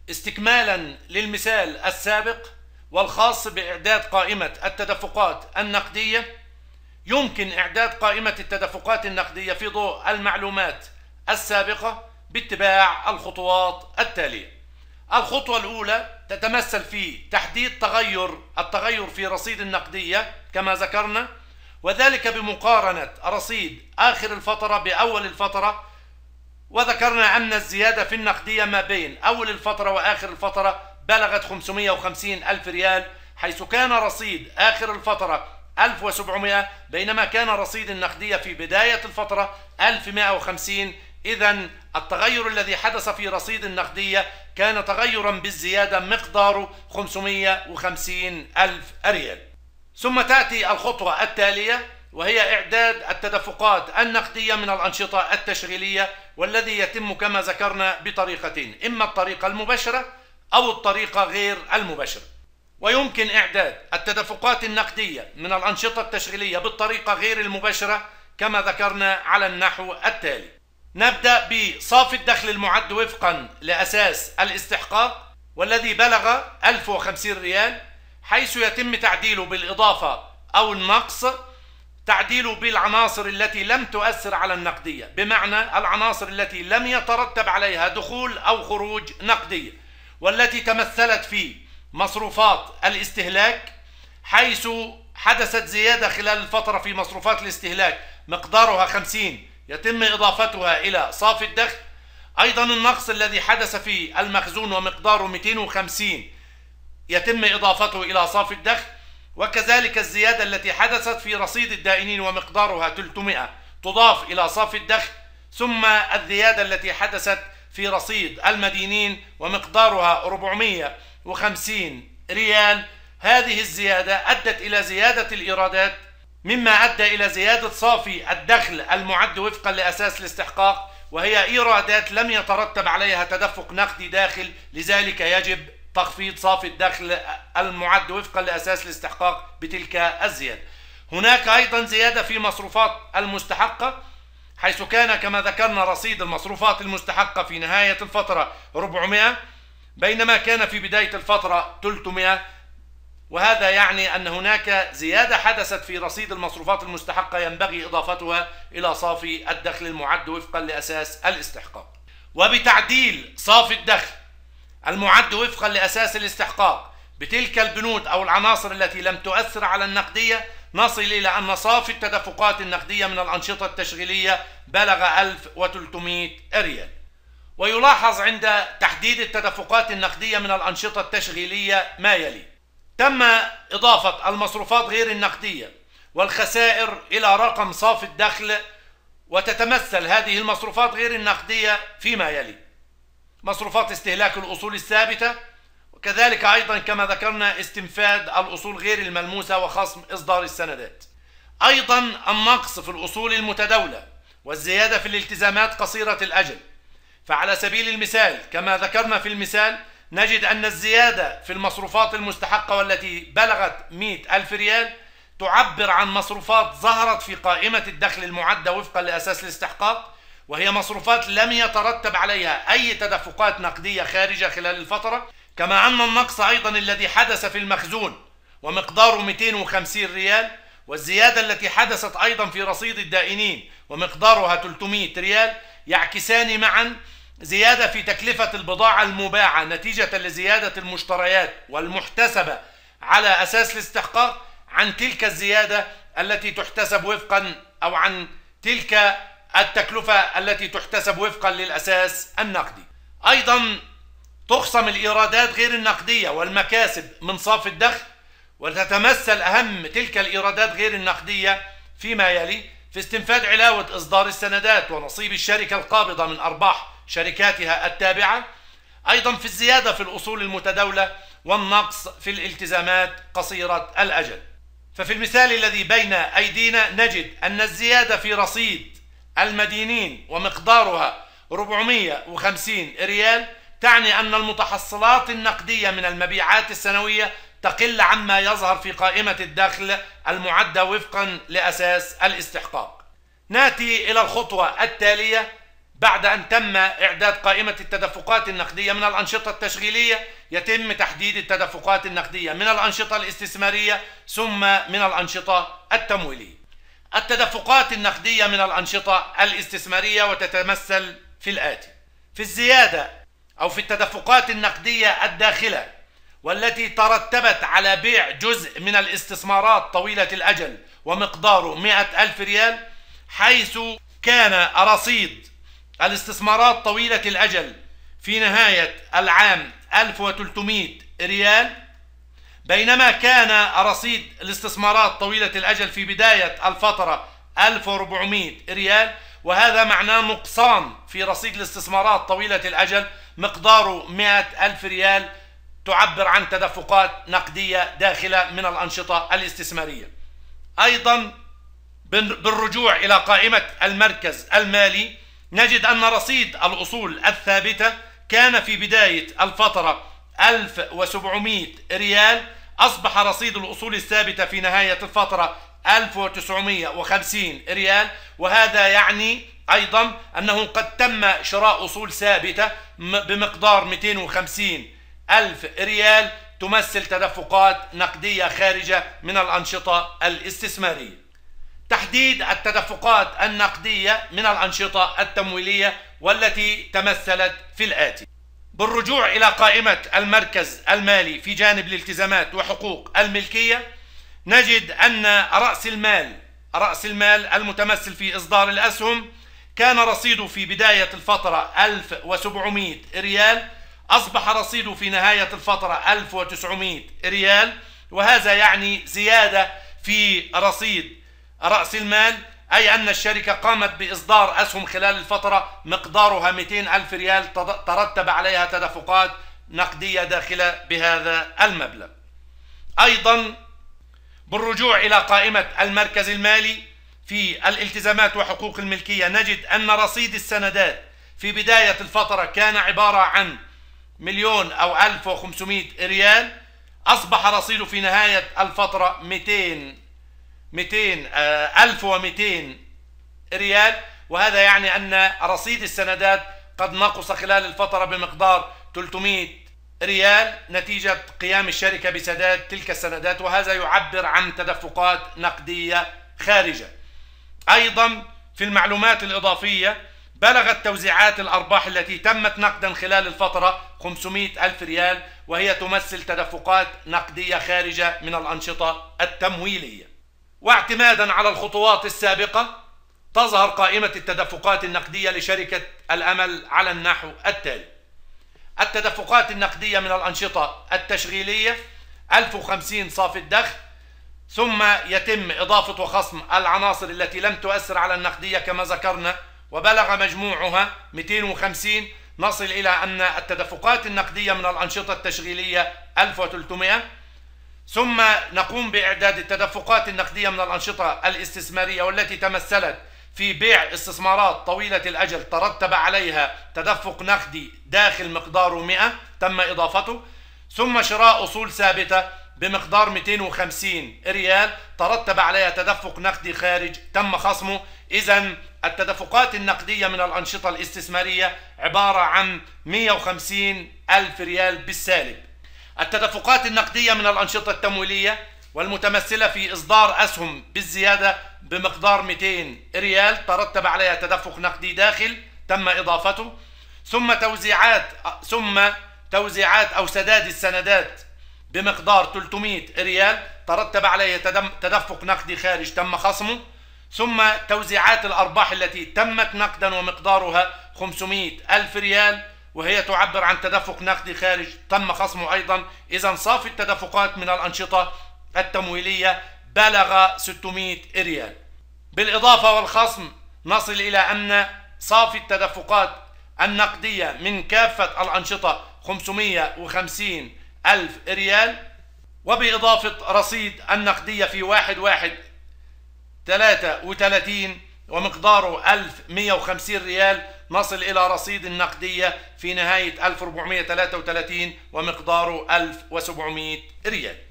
استكمالا للمثال السابق والخاص بإعداد قائمة التدفقات النقدية، يمكن إعداد قائمة التدفقات النقدية في ضوء المعلومات السابقة باتباع الخطوات التالية. الخطوة الأولى تتمثل في تحديد التغير في رصيد النقدية كما ذكرنا، وذلك بمقارنة رصيد آخر الفترة بأول الفترة، وذكرنا أن الزيادة في النقدية ما بين أول الفترة وآخر الفترة بلغت 550 ألف ريال، حيث كان رصيد آخر الفترة 1700 بينما كان رصيد النقدية في بداية الفترة 1150. إذن التغير الذي حدث في رصيد النقدية كان تغيرا بالزيادة مقداره 550 ألف ريال. ثم تأتي الخطوة التالية وهي إعداد التدفقات النقدية من الأنشطة التشغيلية، والذي يتم كما ذكرنا بطريقتين، إما الطريقة المباشرة أو الطريقة غير المباشرة. ويمكن إعداد التدفقات النقدية من الأنشطة التشغيلية بالطريقة غير المباشرة كما ذكرنا على النحو التالي. نبدأ بصافي الدخل المعد وفقا لأساس الاستحقاق والذي بلغ 1050 ريال، حيث يتم تعديله بالإضافة أو النقص، تعديله بالعناصر التي لم تؤثر على النقدية، بمعنى العناصر التي لم يترتب عليها دخول أو خروج نقدية، والتي تمثلت في مصروفات الاستهلاك، حيث حدثت زيادة خلال الفترة في مصروفات الاستهلاك مقدارها 50 يتم إضافتها إلى صافي الدخل. أيضا النقص الذي حدث في المخزون ومقداره 250 يتم إضافته إلى صافي الدخل، وكذلك الزيادة التي حدثت في رصيد الدائنين ومقدارها 300 تضاف إلى صافي الدخل، ثم الزيادة التي حدثت في رصيد المدينين ومقدارها 450 ريال. هذه الزيادة أدت إلى زيادة الإيرادات، مما أدى إلى زيادة صافي الدخل المعد وفقا لأساس الاستحقاق، وهي إيرادات لم يترتب عليها تدفق نقدي داخل، لذلك يجب تخفيض صافي الدخل المعد وفقا لأساس الاستحقاق بتلك الزيادة. هناك أيضا زيادة في مصروفات المستحقة، حيث كان كما ذكرنا رصيد المصروفات المستحقة في نهاية الفترة 400 بينما كان في بداية الفترة 300، وهذا يعني أن هناك زيادة حدثت في رصيد المصروفات المستحقة ينبغي إضافتها إلى صافي الدخل المعد وفقا لأساس الاستحقاق. وبتعديل صافي الدخل المعد وفقا لأساس الاستحقاق بتلك البنود أو العناصر التي لم تؤثر على النقدية، نصل إلى أن صافي التدفقات النقدية من الأنشطة التشغيلية بلغ 1300 ريال. ويلاحظ عند تحديد التدفقات النقدية من الأنشطة التشغيلية ما يلي: تم إضافة المصروفات غير النقدية والخسائر إلى رقم صافي الدخل، وتتمثل هذه المصروفات غير النقدية فيما يلي: مصروفات استهلاك الأصول الثابتة، وكذلك أيضا كما ذكرنا استنفاد الأصول غير الملموسة وخصم إصدار السندات. أيضا النقص في الأصول المتداولة والزيادة في الالتزامات قصيرة الأجل. فعلى سبيل المثال كما ذكرنا في المثال نجد أن الزيادة في المصروفات المستحقة والتي بلغت 100 ألف ريال تعبر عن مصروفات ظهرت في قائمة الدخل المعدة وفقا لأساس الاستحقاق، وهي مصروفات لم يترتب عليها أي تدفقات نقدية خارجة خلال الفترة. كما أن النقص أيضا الذي حدث في المخزون ومقداره 250 ريال، والزيادة التي حدثت أيضا في رصيد الدائنين ومقدارها 300 ريال يعكسان معا زيادة في تكلفة البضاعة المباعة نتيجة لزيادة المشتريات والمحتسبة على أساس الاستحقاق عن تلك الزيادة التي تحتسب وفقا أو عن تلك التكلفة التي تحتسب وفقا للأساس النقدي. أيضا تخصم الإيرادات غير النقدية والمكاسب من صافي الدخل، وتتمثل أهم تلك الإيرادات غير النقدية فيما يلي: في استنفاد علاوة إصدار السندات ونصيب الشركة القابضة من أرباح شركاتها التابعة، أيضا في الزيادة في الأصول المتداولة، والنقص في الالتزامات قصيرة الأجل. ففي المثال الذي بين أيدينا نجد أن الزيادة في رصيد المدينين ومقدارها 450 ريال تعني أن المتحصلات النقدية من المبيعات السنوية تقل عما يظهر في قائمة الدخل المعدة وفقا لأساس الاستحقاق. نأتي إلى الخطوة التالية بعد أن تم إعداد قائمة التدفقات النقدية من الأنشطة التشغيلية، يتم تحديد التدفقات النقدية من الأنشطة الاستثمارية ثم من الأنشطة التمويلية. التدفقات النقدية من الأنشطة الاستثمارية وتتمثل في الآتي: في الزيادة أو في التدفقات النقدية الداخلة والتي ترتبت على بيع جزء من الاستثمارات طويلة الأجل ومقداره 100,000 ريال، حيث كان رصيد الاستثمارات طويلة الأجل في نهاية العام 1300 ريال، بينما كان رصيد الاستثمارات طويلة الأجل في بداية الفترة 1400 ريال، وهذا معناه نقصان في رصيد الاستثمارات طويلة الأجل مقداره 100,000 ريال، تعبر عن تدفقات نقدية داخلة من الأنشطة الاستثمارية. أيضا بالرجوع إلى قائمة المركز المالي نجد أن رصيد الأصول الثابتة كان في بداية الفترة 1700 ريال، أصبح رصيد الأصول الثابتة في نهاية الفترة 1950 ريال، وهذا يعني أيضا أنه قد تم شراء أصول ثابتة بمقدار 250,000 ريال، تمثل تدفقات نقدية خارجة من الأنشطة الاستثمارية. تحديد التدفقات النقدية من الأنشطة التمويلية والتي تمثلت في الآتي: بالرجوع إلى قائمة المركز المالي في جانب الالتزامات وحقوق الملكية نجد أن رأس المال المتمثل في إصدار الأسهم كان رصيده في بداية الفترة 1700 ريال، أصبح رصيده في نهاية الفترة 1900 ريال، وهذا يعني زيادة في رصيد رأس المال، أي أن الشركة قامت بإصدار أسهم خلال الفترة مقدارها 200,000 ريال، ترتب عليها تدفقات نقدية داخلة بهذا المبلغ. أيضا بالرجوع إلى قائمة المركز المالي في الالتزامات وحقوق الملكية نجد أن رصيد السندات في بداية الفترة كان عبارة عن 1,000,000 أو 1,500 ريال، أصبح رصيده في نهاية الفترة 1,200 ريال، وهذا يعني أن رصيد السندات قد نقص خلال الفترة بمقدار 300 ريال نتيجة قيام الشركة بسداد تلك السندات، وهذا يعبر عن تدفقات نقدية خارجة. أيضا في المعلومات الإضافية بلغت توزيعات الأرباح التي تمت نقدا خلال الفترة 500,000 ريال، وهي تمثل تدفقات نقدية خارجة من الأنشطة التمويلية. واعتمادا على الخطوات السابقة تظهر قائمة التدفقات النقدية لشركة الأمل على النحو التالي: التدفقات النقدية من الأنشطة التشغيلية 1050 صافي الدخل، ثم يتم إضافة وخصم العناصر التي لم تؤثر على النقدية كما ذكرنا، وبلغ مجموعها 250، نصل إلى أن التدفقات النقدية من الأنشطة التشغيلية 1300. ثم نقوم بإعداد التدفقات النقدية من الأنشطة الاستثمارية والتي تمثلت في بيع استثمارات طويلة الأجل ترتب عليها تدفق نقدي داخل مقداره 100 تم إضافته، ثم شراء أصول ثابتة بمقدار 250 ريال ترتب عليها تدفق نقدي خارج تم خصمه. إذن التدفقات النقدية من الأنشطة الاستثمارية عبارة عن 150,000 ريال بالسالب. التدفقات النقدية من الأنشطة التمويلية والمتمثلة في إصدار أسهم بالزيادة بمقدار 200 ريال ترتب عليها تدفق نقدي داخل تم إضافته، ثم توزيعات أو سداد السندات بمقدار 300 ريال ترتب عليه تدفق نقدي خارج تم خصمه، ثم توزيعات الأرباح التي تمت نقدا ومقدارها 500,000 ريال وهي تعبر عن تدفق نقدي خارج تم خصمه أيضا. إذن صافي التدفقات من الأنشطة التمويلية بلغ 600 ريال. بالإضافة والخصم نصل إلى أن صافي التدفقات النقدية من كافة الأنشطة 550,000 ريال، وبإضافة رصيد النقدية في 1/1/33 ومقداره 1150 ريال نصل إلى رصيد النقدية في نهاية 1433 ومقداره 1700 ريال.